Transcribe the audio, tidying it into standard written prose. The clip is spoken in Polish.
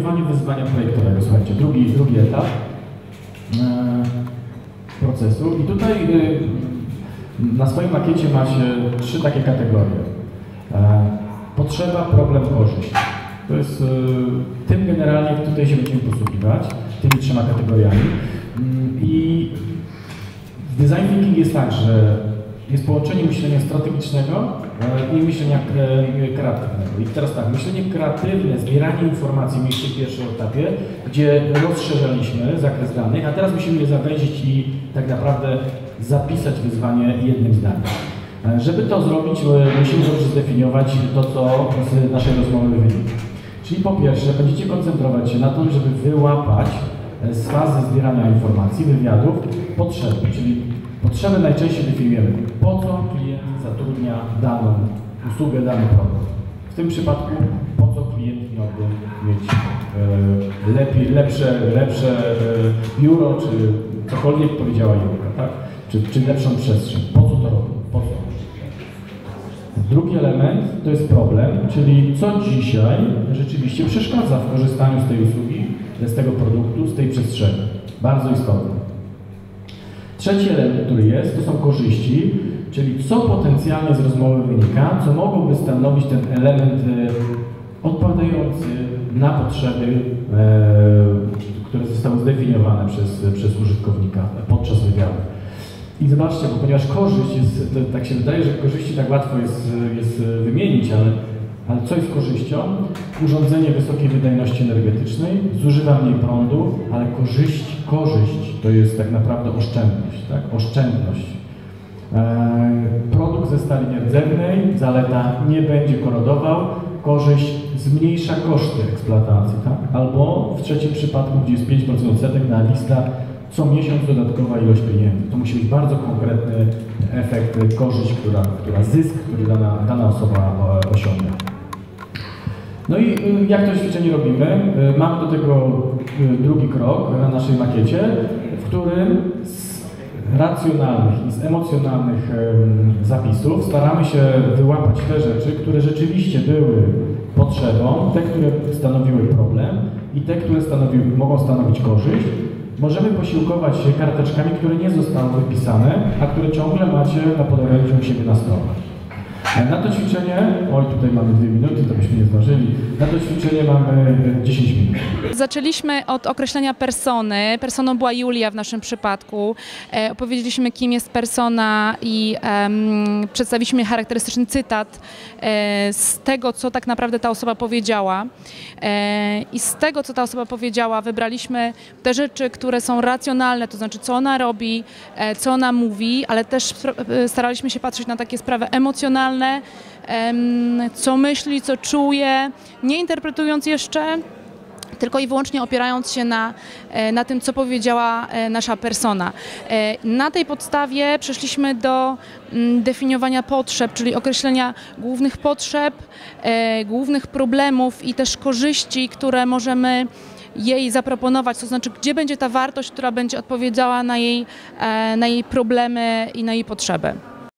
zdefiniowaniu wyzwania projektowego. Słuchajcie, drugi etap procesu. I tutaj na swoim makiecie macie 3 takie kategorie. Potrzeba, problem, korzyść. To jest tym generalnie tutaj się będziemy posługiwać, tymi 3 kategoriami. I design thinking jest tak, że jest połączenie myślenia strategicznego i myślenia kreatywnego. I teraz tak, myślenie kreatywne, zbieranie informacji mieliście w pierwszym etapie, gdzie rozszerzaliśmy zakres danych, a teraz musimy je zawęzić i tak naprawdę zapisać wyzwanie jednym zdaniem. Żeby to zrobić, musimy dobrze zdefiniować to, co z naszej rozmowy wynika. Czyli po pierwsze, będziecie koncentrować się na tym, żeby wyłapać z fazy zbierania informacji, wywiadów, potrzeby, czyli potrzeby najczęściej definiujemy, po co klient zatrudnia daną usługę, dany produkt. W tym przypadku, po co klient miałby mieć lepsze biuro, czy cokolwiek powiedziała Julka, tak? Czy lepszą przestrzeń. Po co to robi? Po co? Drugi element to jest problem, czyli co dzisiaj rzeczywiście przeszkadza w korzystaniu z tej usługi, z tego produktu, z tej przestrzeni. Bardzo istotne. Trzeci element, który jest, to są korzyści, czyli co potencjalnie z rozmowy wynika, co mogłoby stanowić ten element odpowiadający na potrzeby, które zostały zdefiniowane przez użytkownika podczas wywiadu. I zobaczcie, bo ponieważ korzyść jest, tak się wydaje, że korzyści tak łatwo jest wymienić, ale co jest korzyścią? Urządzenie wysokiej wydajności energetycznej, zużywa mniej prądu, ale korzyść to jest tak naprawdę oszczędność, tak? Oszczędność. Produkt ze stali nierdzewnej, zaleta nie będzie korodował, korzyść zmniejsza koszty eksploatacji, tak? Albo w trzecim przypadku, gdzie jest 5% odsetek na lista, co miesiąc dodatkowa ilość pieniędzy. To musi być bardzo konkretny efekt, korzyść, zysk, który dana osoba osiąga. No i jak to ćwiczenie robimy? Mamy do tego drugi krok na naszej makiecie, w którym z racjonalnych i z emocjonalnych zapisów staramy się wyłapać te rzeczy, które rzeczywiście były potrzebą, te, które stanowiły problem i te, które mogą stanowić korzyść. Możemy posiłkować się karteczkami, które nie zostały wypisane, a które ciągle macie na podorędziu u siebie na stronach. Na to ćwiczenie, tutaj mamy 2 minuty, to byśmy nie zdążyli, na to ćwiczenie mamy 10 minut. Zaczęliśmy od określenia persony. Personą była Julia w naszym przypadku. Opowiedzieliśmy, kim jest persona i przedstawiliśmy charakterystyczny cytat z tego, co tak naprawdę ta osoba powiedziała. I z tego, co ta osoba powiedziała, wybraliśmy te rzeczy, które są racjonalne, to znaczy, co ona robi, co ona mówi, ale też staraliśmy się patrzeć na takie sprawy emocjonalne, co myśli, co czuje, nie interpretując jeszcze, tylko i wyłącznie opierając się na tym, co powiedziała nasza persona. Na tej podstawie przeszliśmy do definiowania potrzeb, czyli określenia głównych potrzeb, głównych problemów i też korzyści, które możemy jej zaproponować, to znaczy, gdzie będzie ta wartość, która będzie odpowiadała na jej problemy i na jej potrzeby.